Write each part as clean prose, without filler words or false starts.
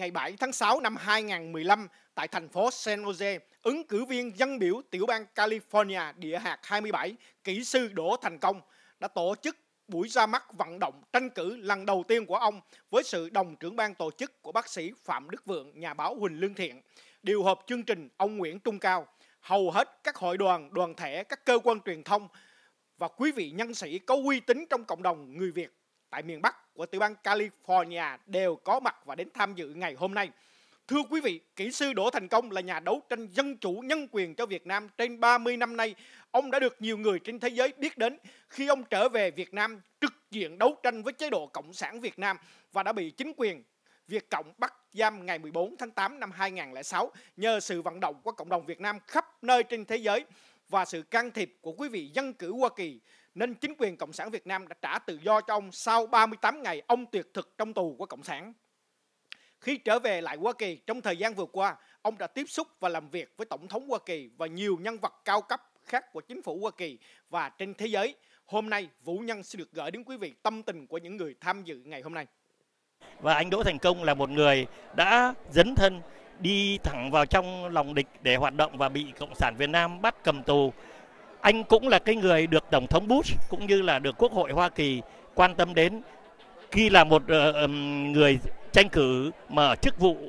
ngày 7 tháng 6 năm 2015 tại thành phố San Jose, ứng cử viên dân biểu tiểu bang California địa hạt 27, kỹ sư Đỗ Thành Công đã tổ chức buổi ra mắt vận động tranh cử lần đầu tiên của ông với sự đồng trưởng ban tổ chức của bác sĩ Phạm Đức Vượng, nhà báo Huỳnh Lương Thiện. Điều hợp chương trình ông Nguyễn Trung Cao. Hầu hết các hội đoàn, đoàn thể, các cơ quan truyền thông và quý vị nhân sĩ có uy tín trong cộng đồng người Việt tại miền Bắc của tiểu bang California đều có mặt và đến tham dự ngày hôm nay. Thưa quý vị, kỹ sư Đỗ Thành Công là nhà đấu tranh dân chủ nhân quyền cho Việt Nam trên 30 năm nay. Ông đã được nhiều người trên thế giới biết đến khi ông trở về Việt Nam trực diện đấu tranh với chế độ Cộng sản Việt Nam và đã bị chính quyền Việt Cộng bắt giam ngày 14 tháng 8 năm 2006 nhờ sự vận động của cộng đồng Việt Nam khắp nơi trên thế giới và sự can thiệp của quý vị dân cử Hoa Kỳ, nên chính quyền Cộng sản Việt Nam đã trả tự do cho ông sau 38 ngày ông tuyệt thực trong tù của Cộng sản. Khi trở về lại Hoa Kỳ trong thời gian vừa qua, ông đã tiếp xúc và làm việc với Tổng thống Hoa Kỳ và nhiều nhân vật cao cấp khác của chính phủ Hoa Kỳ và trên thế giới. Hôm nay, Vũ Nhân sẽ được gửi đến quý vị tâm tình của những người tham dự ngày hôm nay. Và anh Đỗ Thành Công là một người đã dấn thân đi thẳng vào trong lòng địch để hoạt động và bị Cộng sản Việt Nam bắt cầm tù. Anh cũng là cái người được Tổng thống Bush cũng như là được Quốc hội Hoa Kỳ quan tâm đến khi là một người tranh cử mà ở chức vụ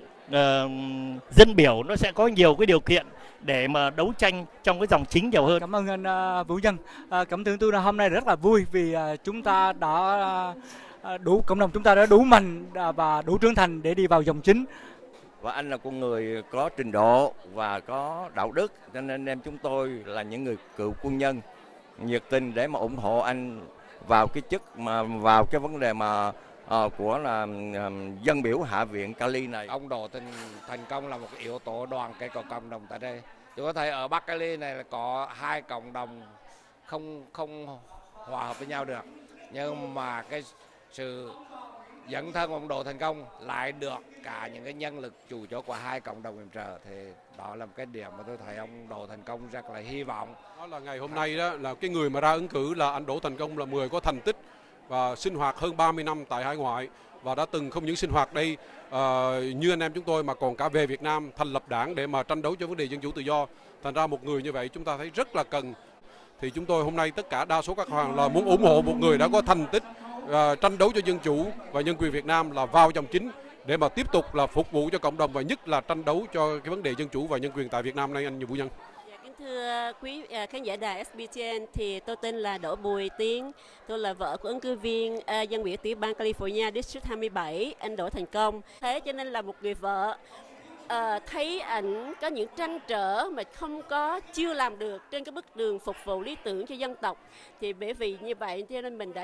dân biểu, nó sẽ có nhiều cái điều kiện để mà đấu tranh trong cái dòng chính nhiều hơn. Cảm ơn anh Vũ Nhân. Cảm tưởng tôi hôm nay rất là vui vì chúng ta đã cộng đồng chúng ta đã đủ mạnh và đủ trưởng thành để đi vào dòng chính. Và anh là con người có trình độ và có đạo đức, cho nên anh em chúng tôi là những người cựu quân nhân nhiệt tình để mà ủng hộ anh vào cái chức mà vào cái vấn đề mà của là dân biểu Hạ viện Cali này. Ông Đỗ Thành Công là một cái yếu tố đoàn kết của cộng đồng tại đây. Chúng có thấy ở Bắc Cali này là có hai cộng đồng không hòa hợp với nhau được, nhưng mà cái sự dẫn thân ông Đỗ Thành Công lại được cả những cái nhân lực chủ chốt của hai cộng đồng yểm trợ, thì đó là một cái điểm mà tôi thấy ông Đỗ Thành Công rất là hy vọng. Đó là ngày hôm nay đó là cái người mà ra ứng cử là anh Đỗ Thành Công, là người có thành tích và sinh hoạt hơn 30 năm tại hải ngoại và đã từng không những sinh hoạt đây như anh em chúng tôi mà còn cả về Việt Nam thành lập đảng để mà tranh đấu cho vấn đề dân chủ tự do. Thành ra một người như vậy chúng ta thấy rất là cần. Thì chúng tôi hôm nay tất cả đa số các hoàng là muốn ủng hộ một người đã có thành tích tranh đấu cho dân chủ và nhân quyền Việt Nam là vào dòng chính để mà tiếp tục là phục vụ cho cộng đồng và nhất là tranh đấu cho cái vấn đề dân chủ và nhân quyền tại Việt Nam này, anh Vũ Nhân. Kính thưa quý khán giả đài SBTN, thì tôi tên là Đỗ Bùi Tiến, tôi là vợ của ứng cử viên dân biểu tiểu bang California District 27, anh Đỗ Thành Công. Thế cho nên là một người vợ thấy ảnh có những trăn trở mà chưa làm được trên cái bước đường phục vụ lý tưởng cho dân tộc, thì bởi vì như vậy cho nên mình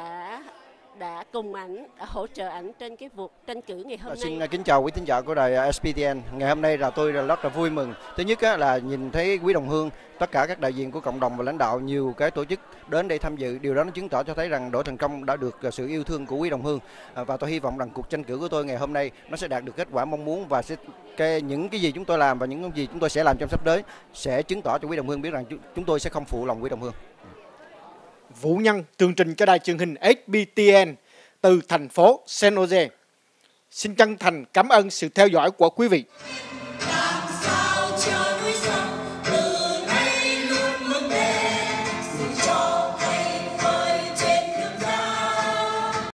đã cùng ảnh hỗ trợ ảnh trên cái cuộc tranh cử ngày hôm nay. Xin kính chào quý thính giả của đài SBTN. Ngày hôm nay là tôi rất là vui mừng. Thứ nhất là nhìn thấy quý đồng hương, tất cả các đại diện của cộng đồng và lãnh đạo nhiều cái tổ chức đến đây tham dự. Điều đó nó chứng tỏ cho thấy rằng Đỗ Thành Công đã được sự yêu thương của quý đồng hương, và tôi hy vọng rằng cuộc tranh cử của tôi ngày hôm nay nó sẽ đạt được kết quả mong muốn và những cái gì chúng tôi làm và những gì chúng tôi sẽ làm trong sắp tới sẽ chứng tỏ cho quý đồng hương biết rằng chúng tôi sẽ không phụ lòng quý đồng hương. Vũ Nhân tường trình cho đài truyền hình SBTN từ thành phố San Jose. Xin chân thành cảm ơn sự theo dõi của quý vị.